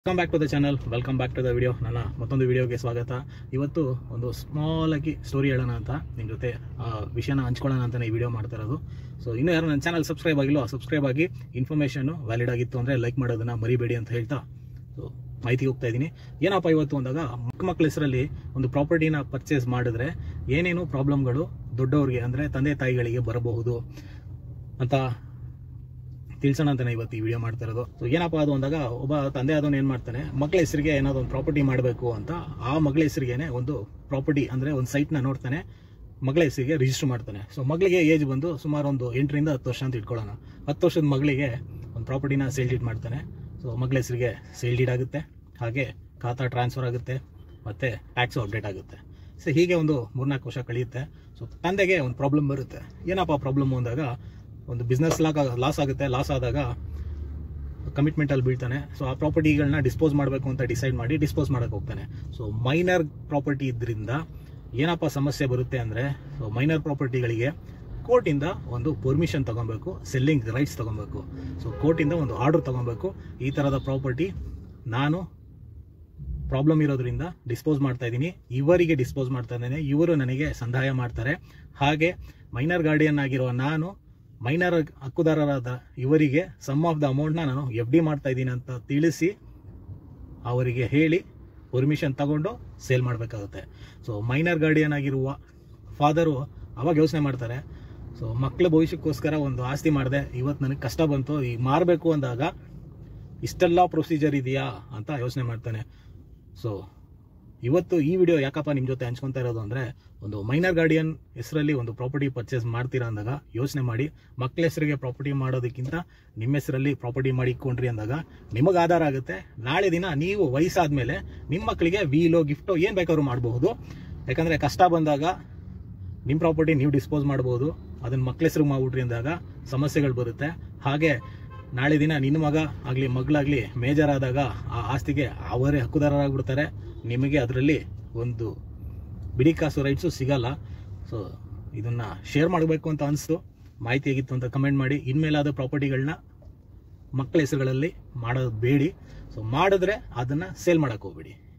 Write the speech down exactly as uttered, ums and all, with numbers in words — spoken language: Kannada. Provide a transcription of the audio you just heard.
Welcome back to the channel welcome back to the video. ನನ್ನ ಮತ್ತೊಂದು ವಿಡಿಯೋಗೆ ಸ್ವಾಗತ. ಇವತ್ತು ಒಂದು ಸ್ಮಾಲ್ ಆಗಿ ಸ್ಟೋರಿ ಹೇಳೋಣ ಅಂತ ನಿಮ್ಮ ಜೊತೆ ವಿಷಯನ ಹಂಚ್ಕೊಳ್ಳೋಣ ಅಂತ ಈ ವಿಡಿಯೋ ಮಾಡ್ತಾ ಇರೋದು. ಸೊ ಇನ್ನೂ ಯಾರು ನನ್ನ ಚಾನಲ್ ಸಬ್ಸ್ಕ್ರೈಬ್ ಆಗಿಲ್ಲೋ ಸಬ್ಸ್ಕ್ರೈಬ್ ಆಗಿ, ಇನ್ಫಾರ್ಮೇಷನ್ ವ್ಯಾಲಿಡ್ ಆಗಿತ್ತು ಅಂದರೆ ಲೈಕ್ ಮಾಡೋದನ್ನ ಮರಿಬೇಡಿ ಅಂತ ಹೇಳ್ತಾ ಸೊ ಮಾಹಿತಿಗೆ ಹೋಗ್ತಾ ಇದ್ದೀನಿ. ಏನಪ್ಪ ಇವತ್ತು ಅಂದಾಗ, ಮಕ್ಕ ಮಕ್ಕಳ ಹೆಸರಲ್ಲಿ ಒಂದು ಪ್ರಾಪರ್ಟಿನ ಪರ್ಚೇಸ್ ಮಾಡಿದ್ರೆ ಏನೇನು ಪ್ರಾಬ್ಲಮ್ಗಳು ದೊಡ್ಡವ್ರಿಗೆ ಅಂದರೆ ತಂದೆ ತಾಯಿಗಳಿಗೆ ಬರಬಹುದು ಅಂತ ತಿಳಿಸೋಣ ಅಂತಾನೆ ಇವತ್ತು ಈ ವಿಡಿಯೋ ಮಾಡ್ತಾ ಇರೋದು. ಸೊ ಏನಪ್ಪ ಅದು ಅಂದಾಗ, ಒಬ್ಬ ತಂದೆ ಆದವನು ಏನು ಮಾಡ್ತಾನೆ, ಮಗಳ ಹೆಸರಿಗೆ ಏನಾದ್ರು ಒಂದು ಪ್ರಾಪರ್ಟಿ ಮಾಡಬೇಕು ಅಂತ ಆ ಮಗಳ ಹೆಸರಿಗೇನೆ ಒಂದು ಪ್ರಾಪರ್ಟಿ ಅಂದರೆ ಒಂದು ಸೈಟ್ನ ನೋಡ್ತಾನೆ, ಮಗಳ ಹೆಸರಿಗೆ ರಿಜಿಸ್ಟರ್ ಮಾಡ್ತಾನೆ. ಸೊ ಮಗಳಿಗೆ ಏಜ್ ಬಂದು ಸುಮಾರು ಒಂದು ಎಂಟರಿಂದ ಹತ್ತು ವರ್ಷ ಅಂತ ಇಟ್ಕೊಳ್ಳೋಣ. ಹತ್ತು ವರ್ಷದ ಮಗಳಿಗೆ ಒಂದು ಪ್ರಾಪರ್ಟಿನ ಸೇಲ್ ಡೀಡ್ ಮಾಡ್ತಾನೆ. ಸೊ ಮಗಳ ಹೆಸರಿಗೆ ಸೇಲ್ ಡೀಡ್ ಆಗುತ್ತೆ, ಹಾಗೆ ಖಾತಾ ಟ್ರಾನ್ಸ್ಫರ್ ಆಗುತ್ತೆ, ಮತ್ತು ಟ್ಯಾಕ್ಸು ಅಪ್ಡೇಟ್ ಆಗುತ್ತೆ. ಸೊ ಹೀಗೆ ಒಂದು ಮೂರ್ನಾಲ್ಕು ವರ್ಷ ಕಳೆಯುತ್ತೆ. ಸೊ ತಂದೆಗೆ ಒಂದು ಪ್ರಾಬ್ಲಮ್ ಬರುತ್ತೆ. ಏನಪ್ಪ ಪ್ರಾಬ್ಲಮ್ ಅಂದಾಗ, ಒಂದು ಬಿಸ್ನೆಸ್ ಲಾಕ್ ಲಾಸ್ ಆಗುತ್ತೆ. ಲಾಸ್ ಆದಾಗ ಕಮಿಟ್ಮೆಂಟಲ್ಲಿ ಬೀಳ್ತಾನೆ. ಸೊ ಆ ಪ್ರಾಪರ್ಟಿಗಳನ್ನ ಡಿಸ್ಪೋಸ್ ಮಾಡಬೇಕು ಅಂತ ಡಿಸೈಡ್ ಮಾಡಿ ಡಿಸ್ಪೋಸ್ ಮಾಡೋಕ್ಕೆ ಹೋಗ್ತಾನೆ. ಸೊ ಮೈನರ್ ಪ್ರಾಪರ್ಟಿ ಇದ್ರಿಂದ ಏನಪ್ಪ ಸಮಸ್ಯೆ ಬರುತ್ತೆ ಅಂದರೆ, ಸೊ ಮೈನರ್ ಪ್ರಾಪರ್ಟಿಗಳಿಗೆ ಕೋರ್ಟಿಂದ ಒಂದು ಪರ್ಮಿಷನ್ ತೊಗೊಬೇಕು, ಸೆಲ್ಲಿಂಗ್ ರೈಟ್ಸ್ ತೊಗೊಬೇಕು. ಸೊ ಕೋರ್ಟಿಂದ ಒಂದು ಆರ್ಡರ್ ತೊಗೊಬೇಕು, ಈ ಥರದ ಪ್ರಾಪರ್ಟಿ ನಾನು ಪ್ರಾಬ್ಲಮ್ ಇರೋದ್ರಿಂದ ಡಿಸ್ಪೋಸ್ ಮಾಡ್ತಾ ಇದ್ದೀನಿ, ಇವರಿಗೆ ಡಿಸ್ಪೋಸ್ ಮಾಡ್ತಾ ಇದ್ದೇನೆ, ಇವರು ನನಗೆ ಸಂದಾಯ ಮಾಡ್ತಾರೆ, ಹಾಗೆ ಮೈನರ್ ಗಾರ್ಡಿಯನ್ ಆಗಿರುವ ನಾನು ಮೈನರ್ ಹಕ್ಕುದಾರರಾದ ಇವರಿಗೆ ಸಮ್ ಆಫ್ ದ ಅಮೌಂಟ್ನ ನಾನು ಎಫ್ ಡಿ ಮಾಡ್ತಾ ಇದ್ದೀನಿ ಅಂತ ತಿಳಿಸಿ ಅವರಿಗೆ ಹೇಳಿ ಪರ್ಮಿಷನ್ ತಗೊಂಡು ಸೇಲ್ ಮಾಡಬೇಕಾಗುತ್ತೆ. ಸೊ ಮೈನರ್ ಗಾರ್ಡಿಯನ್ ಆಗಿರುವ ಫಾದರು ಅವಾಗ ಯೋಚನೆ ಮಾಡ್ತಾರೆ, ಸೊ ಮಕ್ಕಳ ಭವಿಷ್ಯಕ್ಕೋಸ್ಕರ ಒಂದು ಆಸ್ತಿ ಮಾಡಿದೆ, ಇವತ್ತು ನನಗೆ ಕಷ್ಟ ಬಂತು, ಈಗ ಮಾರಬೇಕು ಅಂದಾಗ ಇಷ್ಟೆಲ್ಲ ಪ್ರೊಸೀಜರ್ ಇದೆಯಾ ಅಂತ ಯೋಚನೆ ಮಾಡ್ತಾನೆ. ಸೊ ಇವತ್ತು ಈ ವಿಡಿಯೋ ಯಾಕಪ್ಪ ನಿಮ್ಮ ಜೊತೆ ಹಂಚ್ಕೊತಾ ಇರೋದು ಅಂದರೆ, ಒಂದು ಮೈನರ್ ಗಾರ್ಡಿಯನ್ ಹೆಸರಲ್ಲಿ ಒಂದು ಪ್ರಾಪರ್ಟಿ ಪರ್ಚೇಸ್ ಮಾಡ್ತೀರಾ ಅಂದಾಗ ಯೋಚನೆ ಮಾಡಿ, ಮಕ್ಕಳ ಹೆಸರಿಗೆ ಪ್ರಾಪರ್ಟಿ ಮಾಡೋದಕ್ಕಿಂತ ನಿಮ್ಮ ಹೆಸರಲ್ಲಿ ಪ್ರಾಪರ್ಟಿ ಮಾಡಿಕೊಂಡ್ರಿ ಅಂದಾಗ ನಿಮಗೆ ಆಧಾರ ಆಗುತ್ತೆ. ನಾಳೆ ದಿನ ನೀವು ವಯಸ್ಸಾದ್ಮೇಲೆ ನಿಮ್ಮ ಮಕ್ಕಳಿಗೆ ವೀಲೋ ಗಿಫ್ಟೋ ಏನು ಬೇಕಾದ್ರೂ ಮಾಡಬಹುದು. ಯಾಕಂದರೆ ಕಷ್ಟ ಬಂದಾಗ ನಿಮ್ಮ ಪ್ರಾಪರ್ಟಿ ನೀವು ಡಿಸ್ಪೋಸ್ ಮಾಡ್ಬೋದು, ಅದನ್ನು ಮಕ್ಕಳ ಹೆಸರಿಗೆ ಮಾಡ್ಬಿಟ್ರಿ ಅಂದಾಗ ಸಮಸ್ಯೆಗಳು ಬರುತ್ತೆ. ಹಾಗೆ ನಾಳೆ ದಿನ ನಿನ್ನ ಮಗ ಆಗಲಿ ಮಗಳಾಗಲಿ ಮೇಜರ್ ಆದಾಗ ಆ ಆಸ್ತಿಗೆ ಅವರೇ ಹಕ್ಕುದಾರರಾಗ್ಬಿಡ್ತಾರೆ, ನಿಮಗೆ ಅದರಲ್ಲಿ ಒಂದು ಬಿಡಿ ಕಾಸು ರೈಟ್ಸು ಸಿಗಲ್ಲ. ಸೊ ಇದನ್ನು ಶೇರ್ ಮಾಡಬೇಕು ಅಂತ ಅನಿಸ್ತು, ಮಾಹಿತಿ ಹೇಗಿತ್ತು ಅಂತ ಕಮೆಂಟ್ ಮಾಡಿ. ಇನ್ಮೇಲಾದ ಪ್ರಾಪರ್ಟಿಗಳನ್ನ ಮಕ್ಕಳ ಹೆಸರುಗಳಲ್ಲಿ ಮಾಡೋದು ಬೇಡಿ. ಸೊ ಮಾಡಿದ್ರೆ ಅದನ್ನು ಸೇಲ್ ಮಾಡೋಕ್ಕೆ ಹೋಗ್ಬೇಡಿ.